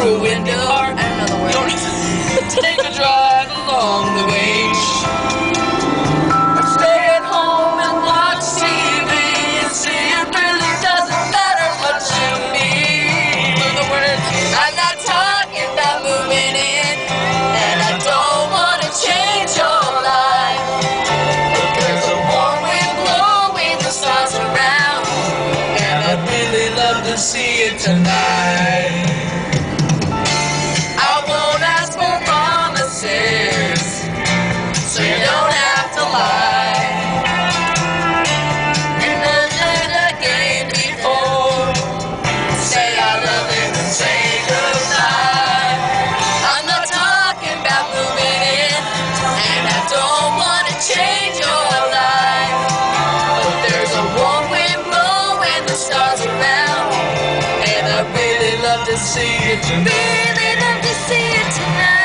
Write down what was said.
through a window. I don't know the word. Take a drive along the way. Stay at home and watch TV and see it really doesn't matter what you mean. The words, I'm not talking about moving in, and I don't want to change your life. But there's a warm wind blowing the stars around, and I'd really love to see it tonight. I won't ask for promises, so you don't have to lie. And I've done that game before. Say I love it and say goodbye. I'm not talking about moving in, and I don't want to change your life. But there's a warm wind blowing the stars around, and I really love to see it tonight. Really love to see it tonight.